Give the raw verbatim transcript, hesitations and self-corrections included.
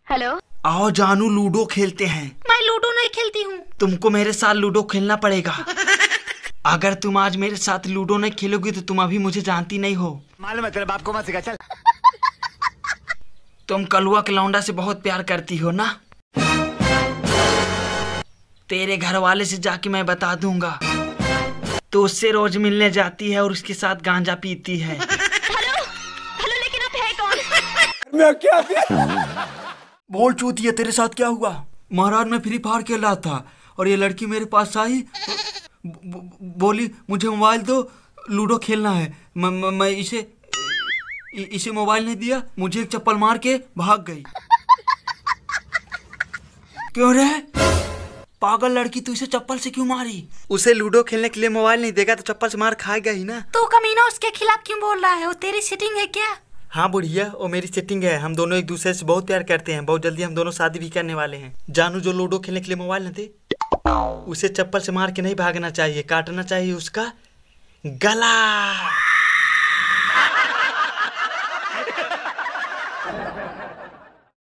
Hello. आओ जानू ludo खेलते हैं। मैं लूडो नहीं खेलती हूँ। तुमको मेरे साथ लूडो खेलना पड़ेगा। अगर तुम आज मेरे साथ लूडो नहीं खेलोगी तो तुम अभी मुझे जानती नहीं हो। मालूम है तेरे बाप को मत सिखा चल। तुम कलुआ के लौंडा से बहुत प्यार करती हो ना? तेरे घर वाले से जाके मैं बता दूंगा। तो उससे रोज मिलने जाती है और उसके साथ गांजा पीती है। हेलो हेलो, लेकिन आप है कौन? मैं क्या बोल चूतिया, तेरे साथ क्या हुआ? महाराज मैं फ्री फायर खेल रहा था और ये लड़की मेरे पास आई, बोली मुझे मोबाइल दो, लूडो खेलना है। म, म, मैं इसे इ, इसे मोबाइल नहीं दिया, मुझे एक चप्पल मार के भाग गई। क्यों रे पागल लड़की, तू इसे चप्पल से क्यों मारी? उसे लूडो खेलने के लिए मोबाइल नहीं देगा तो चप्पल से मार खाएगा ही ना। तू कमीना उसके खिलाफ क्यों बोल रहा है? वो तेरी सेटिंग है क्या? हाँ बुढ़िया, वो मेरी सेटिंग है। हम दोनों एक दूसरे से बहुत प्यार करते हैं। बहुत जल्दी हम दोनों शादी भी करने वाले हैं। जानू जो लूडो खेलने के लिए मोबाइल न दे, उसे चप्पल से मार के नहीं भागना चाहिए, काटना चाहिए उसका गला।